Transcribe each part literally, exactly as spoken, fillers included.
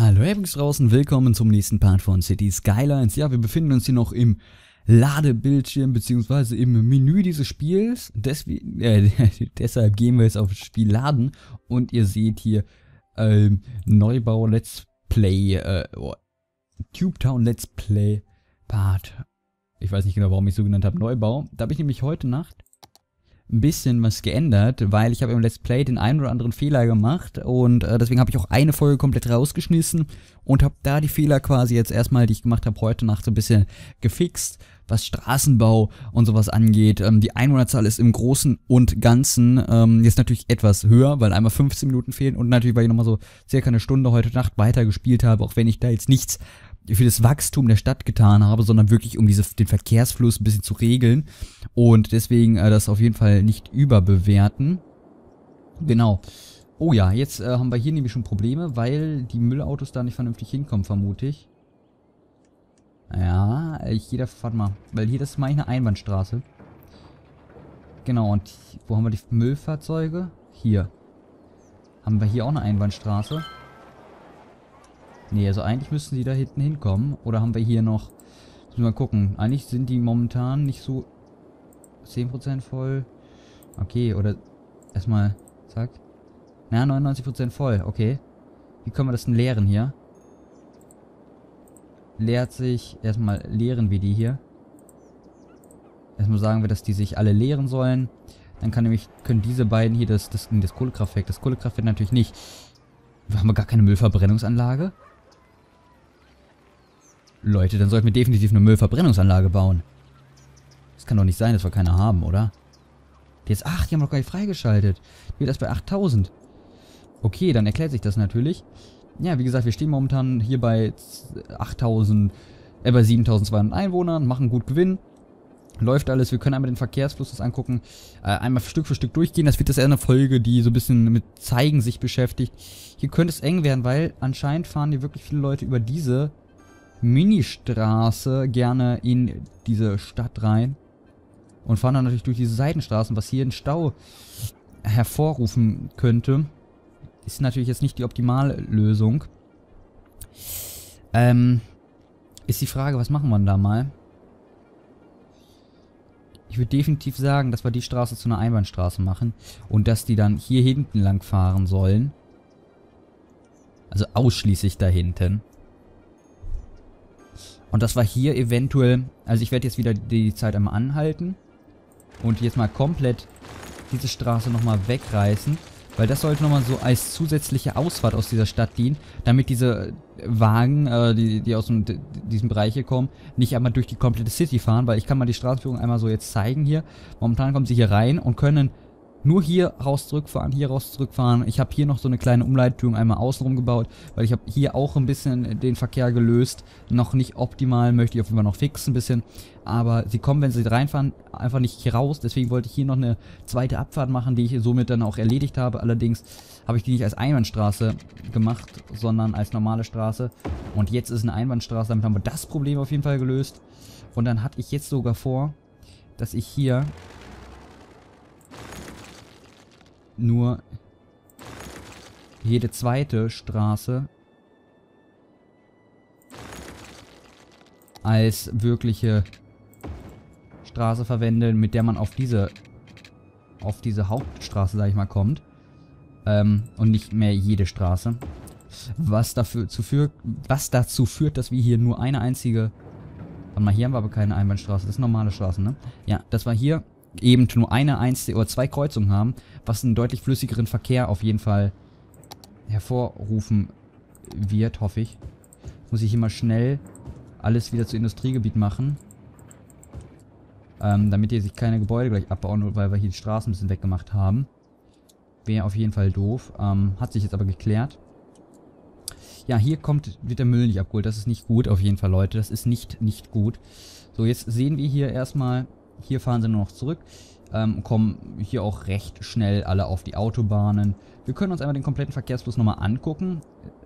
Hallo ihr draußen, willkommen zum nächsten Part von City Skylines. Ja, wir befinden uns hier noch im Ladebildschirm bzw. im Menü dieses Spiels. Deswegen, äh, deshalb gehen wir jetzt auf das Spiel laden und ihr seht hier ähm, Neubau Let's Play, äh, oh, Tubetown Let's Play Part. Ich weiß nicht genau, warum ich es so genannt habe, Neubau. Da habe ich nämlich heute Nacht ein bisschen was geändert, weil ich habe im Let's Play den einen oder anderen Fehler gemacht und äh, deswegen habe ich auch eine Folge komplett rausgeschmissen und habe da die Fehler quasi jetzt erstmal, die ich gemacht habe, heute Nacht so ein bisschen gefixt, was Straßenbau und sowas angeht. Ähm, die Einwohnerzahl ist im Großen und Ganzen ähm, jetzt natürlich etwas höher, weil einmal fünfzehn Minuten fehlen und natürlich, weil ich nochmal so circa eine Stunde heute Nacht weiter gespielt habe, auch wenn ich da jetzt nichts für das Wachstum der Stadt getan habe, sondern wirklich um diese, den Verkehrsfluss ein bisschen zu regeln und deswegen äh, das auf jeden Fall nicht überbewerten. Genau. Oh ja, jetzt äh, haben wir hier nämlich schon Probleme, weil die Müllautos da nicht vernünftig hinkommen, vermute ich. Ja, ich gehe da, warte mal, weil hier, das ist meine Einbahnstraße. Genau, und wo haben wir die Müllfahrzeuge? Hier. Haben wir hier auch eine Einbahnstraße? Nee, also eigentlich müssten die da hinten hinkommen. Oder haben wir hier noch... Müssen wir mal gucken. Eigentlich sind die momentan nicht so... zehn Prozent voll. Okay, oder... Erstmal... Zack. Na, neunundneunzig Prozent voll. Okay. Wie können wir das denn leeren hier? Leert sich... Erstmal leeren wir die hier. Erstmal sagen wir, dass die sich alle leeren sollen. Dann kann nämlich... Können diese beiden hier das... Das, das Kohlekraftwerk... Das Kohlekraftwerk natürlich nicht. Haben wir gar keine Müllverbrennungsanlage? Leute, dann sollten wir definitiv eine Müllverbrennungsanlage bauen. Das kann doch nicht sein, dass wir keine haben, oder? Die jetzt, ach, die haben wir doch gar nicht freigeschaltet. Die wird erst bei achttausend. Okay, dann erklärt sich das natürlich. Ja, wie gesagt, wir stehen momentan hier bei achttausend, äh, bei siebentausendzweihundert Einwohnern, machen gut Gewinn. Läuft alles, wir können einmal den Verkehrsfluss das angucken, äh, einmal Stück für Stück durchgehen. Das wird das eher eine Folge, die so ein bisschen mit Zeigen sich beschäftigt. Hier könnte es eng werden, weil anscheinend fahren hier wirklich viele Leute über diese Ministraße gerne in diese Stadt rein und fahren dann natürlich durch diese Seitenstraßen, was hier einen Stau hervorrufen könnte. Ist natürlich jetzt nicht die optimale Lösung. Ähm, ist die Frage, was machen wir denn da mal? Ich würde definitiv sagen, dass wir die Straße zu einer Einbahnstraße machen und dass die dann hier hinten lang fahren sollen. Also ausschließlich da hinten. Und das war hier eventuell, also ich werde jetzt wieder die Zeit einmal anhalten und jetzt mal komplett diese Straße nochmal wegreißen, weil das sollte nochmal so als zusätzliche Ausfahrt aus dieser Stadt dienen, damit diese Wagen, äh, die, die aus dem, diesem Bereich hier kommen, nicht einmal durch die komplette City fahren, weil ich kann mal die Straßenführung einmal so jetzt zeigen hier. Momentan kommen sie hier rein und können nur hier raus zurückfahren, hier raus zurückfahren. Ich habe hier noch so eine kleine Umleitung einmal außenrum gebaut, weil ich habe hier auch ein bisschen den Verkehr gelöst. Noch nicht optimal, möchte ich auf jeden Fall noch fixen ein bisschen. Aber sie kommen, wenn sie reinfahren, einfach nicht hier raus. Deswegen wollte ich hier noch eine zweite Abfahrt machen, die ich somit dann auch erledigt habe. Allerdings habe ich die nicht als Einbahnstraße gemacht, sondern als normale Straße. Und jetzt ist eine Einbahnstraße, damit haben wir das Problem auf jeden Fall gelöst. Und dann hatte ich jetzt sogar vor, dass ich hier nur jede zweite Straße als wirkliche Straße verwende, mit der man auf diese auf diese Hauptstraße, sag ich mal, kommt. Ähm, und nicht mehr jede Straße. Was dafür zu führt, was dazu führt, dass wir hier nur eine einzige... Warte mal, hier haben wir aber keine Einbahnstraße, das ist normale Straße, ne? Ja, das war hier eben nur eine einzige oder zwei Kreuzungen haben, was einen deutlich flüssigeren Verkehr auf jeden Fall hervorrufen wird, hoffe ich. Muss ich hier mal schnell alles wieder zu Industriegebiet machen. Ähm, damit hier sich keine Gebäude gleich abbauen, nur weil wir hier die Straßen ein bisschen weggemacht haben. Wäre auf jeden Fall doof. Ähm, hat sich jetzt aber geklärt. Ja, hier kommt, wird der Müll nicht abgeholt. Das ist nicht gut, auf jeden Fall, Leute. Das ist nicht, nicht gut. So, jetzt sehen wir hier erstmal... Hier fahren sie nur noch zurück, ähm, kommen hier auch recht schnell alle auf die Autobahnen. Wir können uns einmal den kompletten Verkehrsfluss nochmal angucken.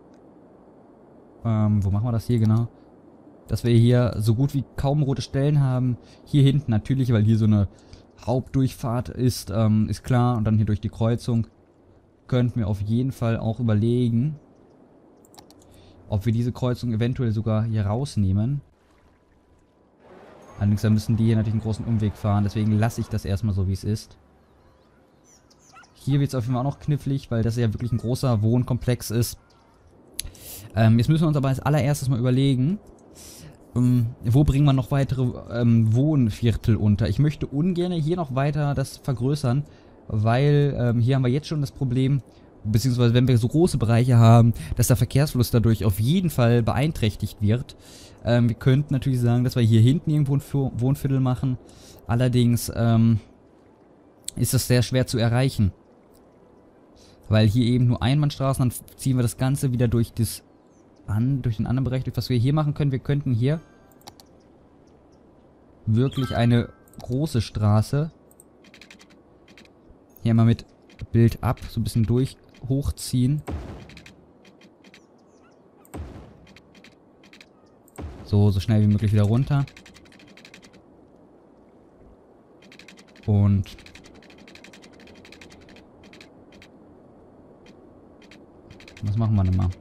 Ähm, wo machen wir das hier genau? Dass wir hier so gut wie kaum rote Stellen haben. Hier hinten natürlich, weil hier so eine Hauptdurchfahrt ist, ähm, ist klar. Und dann hier durch die Kreuzung könnten wir auf jeden Fall auch überlegen, ob wir diese Kreuzung eventuell sogar hier rausnehmen. Allerdings dann müssen die hier natürlich einen großen Umweg fahren, deswegen lasse ich das erstmal so, wie es ist. Hier wird es auf jeden Fall auch noch knifflig, weil das ja wirklich ein großer Wohnkomplex ist. Ähm, jetzt müssen wir uns aber als allererstes mal überlegen, ähm, wo bringen wir noch weitere ähm, Wohnviertel unter. Ich möchte ungern hier noch weiter das vergrößern, weil ähm, hier haben wir jetzt schon das Problem, beziehungsweise wenn wir so große Bereiche haben, dass der Verkehrsfluss dadurch auf jeden Fall beeinträchtigt wird. Ähm, wir könnten natürlich sagen, dass wir hier hinten irgendwo ein Wohnviertel machen. Allerdings ähm, ist das sehr schwer zu erreichen. Weil hier eben nur Einbahnstraßen, dann ziehen wir das Ganze wieder durch das an, durch den anderen Bereich, durch was wir hier machen können. Wir könnten hier wirklich eine große Straße hier mal mit Bild ab, so ein bisschen durch hochziehen. So, so schnell wie möglich wieder runter. Und was machen wir denn mal?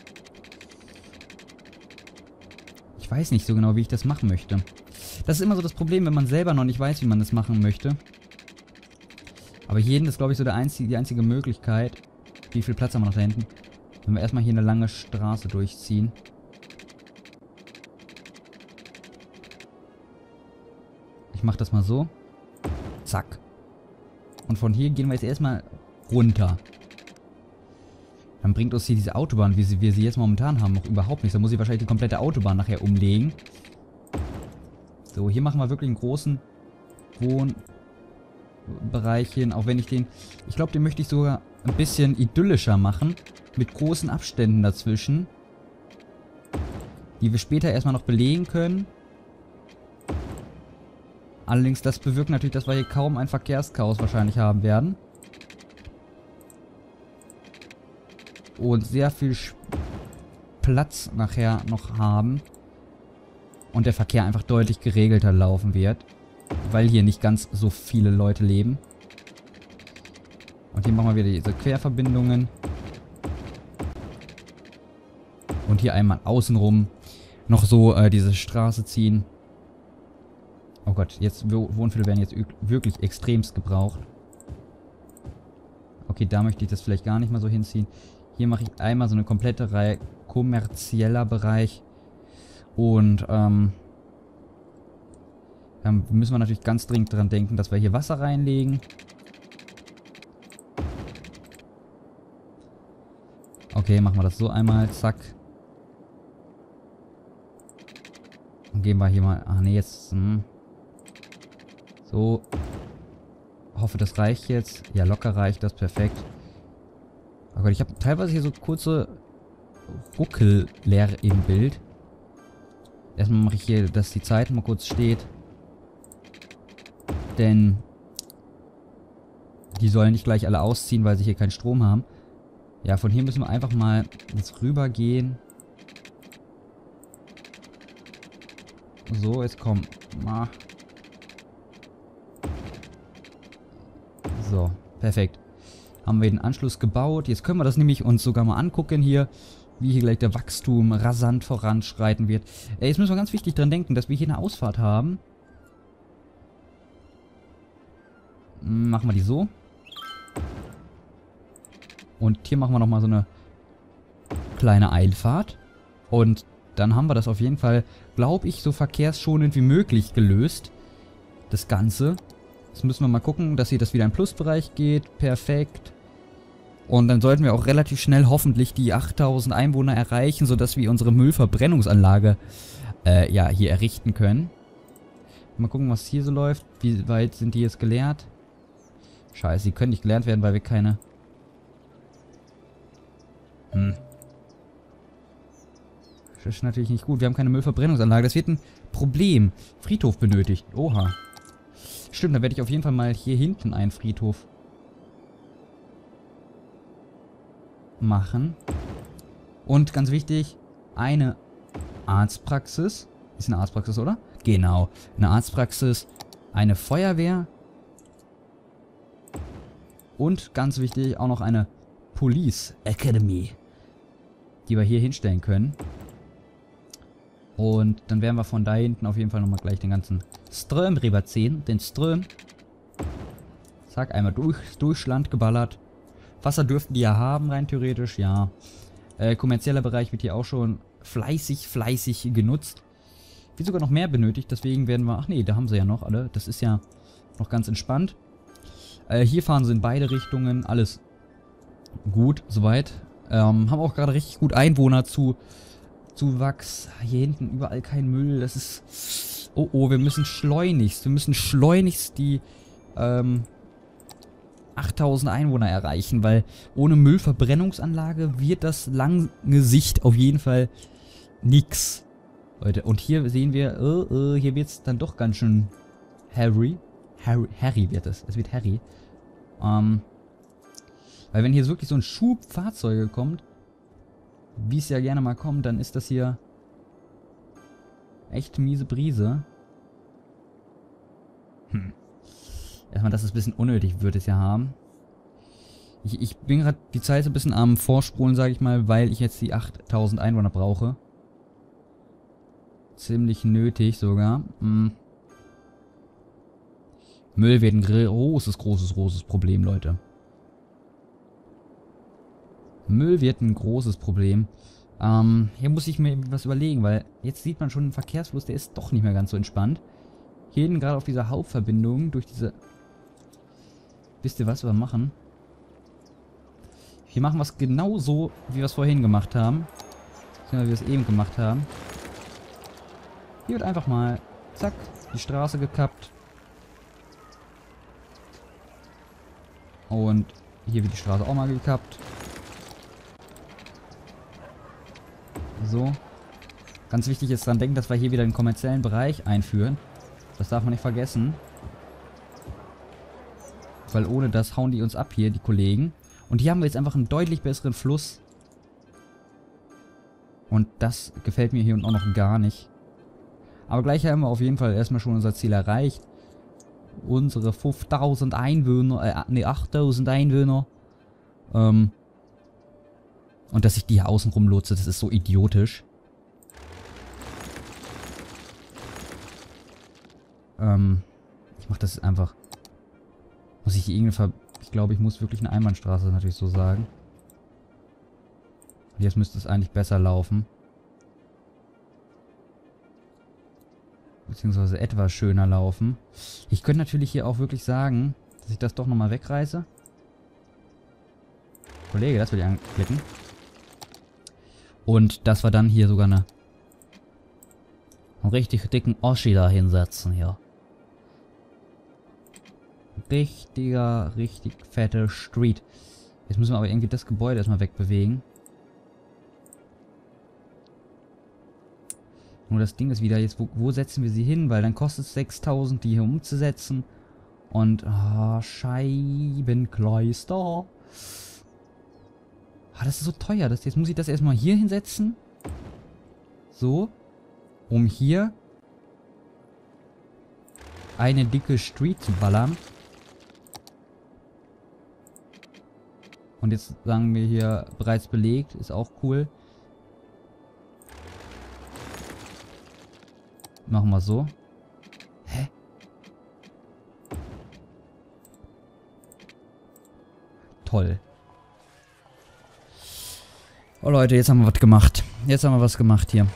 Ich weiß nicht so genau, wie ich das machen möchte. Das ist immer so das Problem, wenn man selber noch nicht weiß, wie man das machen möchte. Aber hier hinten ist, glaube ich, so der einzige, die einzige Möglichkeit. Wie viel Platz haben wir noch da hinten? Wenn wir erstmal hier eine lange Straße durchziehen. Ich mache das mal so. Zack. Und von hier gehen wir jetzt erstmal runter. Dann bringt uns hier diese Autobahn, wie sie, wir sie jetzt momentan haben, noch überhaupt nichts. Da muss ich wahrscheinlich die komplette Autobahn nachher umlegen. So, hier machen wir wirklich einen großen Wohnbereich hin. Auch wenn ich den... Ich glaube, den möchte ich sogar ein bisschen idyllischer machen. Mit großen Abständen dazwischen. Die wir später erstmal noch belegen können. Allerdings, das bewirkt natürlich, dass wir hier kaum ein Verkehrschaos wahrscheinlich haben werden. Und sehr viel Platz nachher noch haben. Und der Verkehr einfach deutlich geregelter laufen wird. Weil hier nicht ganz so viele Leute leben. Und hier machen wir wieder diese Querverbindungen. Und hier einmal außenrum noch so äh, diese Straße ziehen. Oh Gott, jetzt Wohnviertel werden jetzt wirklich extremst gebraucht. Okay, da möchte ich das vielleicht gar nicht mal so hinziehen. Hier mache ich einmal so eine komplette Reihe kommerzieller Bereich. Und ähm, dann müssen wir natürlich ganz dringend dran denken, dass wir hier Wasser reinlegen. Okay, machen wir das so einmal. Zack. Dann gehen wir hier mal... Ach nee, jetzt... Hm. So. Hoffe, das reicht jetzt. Ja, locker reicht das. Perfekt. Oh Gott, ich habe teilweise hier so kurze Ruckel leer im Bild. Erstmal mache ich hier, dass die Zeit mal kurz steht. Denn die sollen nicht gleich alle ausziehen, weil sie hier keinen Strom haben. Ja, von hier müssen wir einfach mal jetzt rüber gehen. So, jetzt komm. Ah. So, perfekt. Haben wir den Anschluss gebaut. Jetzt können wir das nämlich uns sogar mal angucken hier, wie hier gleich der Wachstum rasant voranschreiten wird. Äh, jetzt müssen wir ganz wichtig dran denken, dass wir hier eine Ausfahrt haben. Machen wir die so. Und hier machen wir nochmal so eine kleine Einfahrt. Und dann haben wir das auf jeden Fall, glaube ich, so verkehrsschonend wie möglich gelöst. Das Ganze. Jetzt müssen wir mal gucken, dass hier das wieder in den Plusbereich geht. Perfekt. Und dann sollten wir auch relativ schnell hoffentlich die achttausend Einwohner erreichen, sodass wir unsere Müllverbrennungsanlage äh, ja, hier errichten können. Mal gucken, was hier so läuft. Wie weit sind die jetzt geleert? Scheiße, die können nicht geleert werden, weil wir keine... Hm. Das ist natürlich nicht gut. Wir haben keine Müllverbrennungsanlage. Das wird ein Problem. Friedhof benötigt. Oha. Stimmt, da werde ich auf jeden Fall mal hier hinten einen Friedhof machen. Und ganz wichtig, eine Arztpraxis. Ist eine Arztpraxis, oder? Genau. Eine Arztpraxis, eine Feuerwehr. Und ganz wichtig, auch noch eine Police Academy. die wir hier hinstellen können. Und dann werden wir von da hinten auf jeden Fall nochmal gleich den ganzen Ström rüberziehen. Den Ström. Zack, einmal durch, durchs Land geballert. Wasser dürften die ja haben, rein theoretisch, ja. Äh, kommerzieller Bereich wird hier auch schon fleißig, fleißig genutzt. Wird sogar noch mehr benötigt, deswegen werden wir... Ach nee, da haben sie ja noch alle. Das ist ja noch ganz entspannt. Äh, hier fahren sie in beide Richtungen. Alles gut, soweit. Ähm, haben auch gerade richtig gut Einwohner zu... Zuwachs. Hier hinten überall kein Müll. Das ist... Oh, oh, wir müssen schleunigst. Wir müssen schleunigst die... Ähm... achttausend Einwohner erreichen, weil ohne Müllverbrennungsanlage wird das lange Sicht auf jeden Fall nix. Leute, und hier sehen wir, äh, äh, hier wird es dann doch ganz schön Harry. Harry, Harry wird es. Es wird Harry. Ähm, weil wenn hier wirklich so ein Schub Fahrzeuge kommt, wie es ja gerne mal kommt, dann ist das hier echt miese Brise. Hm. Erstmal, dass es ein bisschen unnötig wird es ja haben. Ich, ich bin gerade die Zeit so ein bisschen am Vorspulen, sage ich mal, weil ich jetzt die achttausend Einwohner brauche. Ziemlich nötig sogar. Hm. Müll wird ein großes, großes, großes Problem, Leute. Müll wird ein großes Problem. Ähm, hier muss ich mir was überlegen, weil jetzt sieht man schon den Verkehrsfluss, der ist doch nicht mehr ganz so entspannt. Hier hinten gerade auf dieser Hauptverbindung durch diese... Wisst ihr, was wir machen? Hier machen wir es genauso, wie wir es vorhin gemacht haben. Wie wir es eben gemacht haben. Hier wird einfach mal, zack, die Straße gekappt. Und hier wird die Straße auch mal gekappt. So. Ganz wichtig ist dran denken, dass wir hier wieder den kommerziellen Bereich einführen. Das darf man nicht vergessen. Weil ohne das hauen die uns ab hier, die Kollegen. Und hier haben wir jetzt einfach einen deutlich besseren Fluss. Und das gefällt mir hier unten auch noch gar nicht. Aber gleich haben wir auf jeden Fall erstmal schon unser Ziel erreicht. Unsere fünftausend Einwohner, äh, ne, achttausend Einwohner. Ähm. Und dass ich die hier außen rumlotse, das ist so idiotisch. Ähm, ich mach das einfach. Muss ich hier irgendeine Ver... Ich glaube, ich muss wirklich eine Einbahnstraße natürlich so sagen. Und jetzt müsste es eigentlich besser laufen. Beziehungsweise etwas schöner laufen. Ich könnte natürlich hier auch wirklich sagen, dass ich das doch nochmal wegreiße. Kollege, das will ich anklicken. Und dass wir dann hier sogar eine... einen richtig dicken Oschi da hinsetzen hier. Richtiger, richtig fette Street. Jetzt müssen wir aber irgendwie das Gebäude erstmal wegbewegen. Nur das Ding ist wieder jetzt, wo, wo setzen wir sie hin? Weil dann kostet es sechstausend, die hier umzusetzen. Und, ah, Scheibenkleister. Ah, das ist so teuer. Das, jetzt muss ich das erstmal hier hinsetzen. So. Um hier eine dicke Street zu ballern. Und jetzt sagen wir hier bereits belegt. Ist auch cool. Machen wir so. Hä? Toll. Oh Leute, jetzt haben wir was gemacht. Jetzt haben wir was gemacht hier.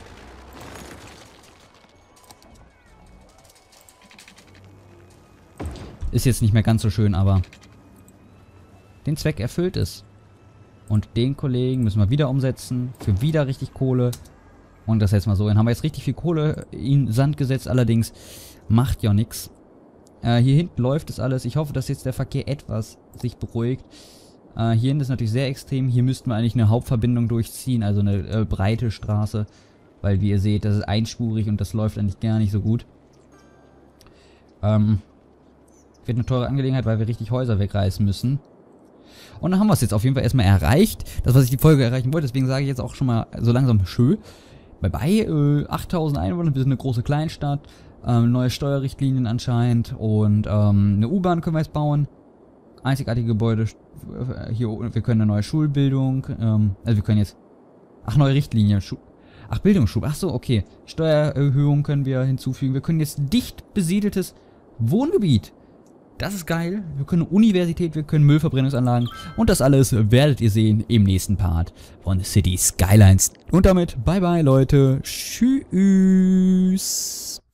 Ist jetzt nicht mehr ganz so schön, aber den Zweck erfüllt es. Und den Kollegen müssen wir wieder umsetzen. Für wieder richtig Kohle. Und das jetzt mal so. Dann haben wir jetzt richtig viel Kohle in Sand gesetzt. Allerdings macht ja nichts. Äh, hier hinten läuft es alles. Ich hoffe, dass jetzt der Verkehr etwas sich beruhigt. Äh, hier hinten ist natürlich sehr extrem. Hier müssten wir eigentlich eine Hauptverbindung durchziehen. Also eine äh, breite Straße. Weil wie ihr seht, das ist einspurig und das läuft eigentlich gar nicht so gut. Ähm, wird eine teure Angelegenheit, weil wir richtig Häuser wegreißen müssen. Und dann haben wir es jetzt auf jeden Fall erstmal erreicht. Das, was ich die Folge erreichen wollte. Deswegen sage ich jetzt auch schon mal so langsam schön. Bye bye. Äh, achttausend Einwohner, wir sind eine große Kleinstadt. Ähm, neue Steuerrichtlinien anscheinend. Und ähm, eine U-Bahn können wir jetzt bauen. Einzigartige Gebäude. Hier, wir können eine neue Schulbildung. Ähm, also wir können jetzt Ach, neue Richtlinie. Schub. Ach, Bildungsschub. Ach so, okay. Steuererhöhung können wir hinzufügen. Wir können jetzt dicht besiedeltes Wohngebiet. Das ist geil. Wir können Universität, wir können Müllverbrennungsanlagen. Und das alles werdet ihr sehen im nächsten Part von City Skylines. Und damit, bye bye, Leute. Tschüss.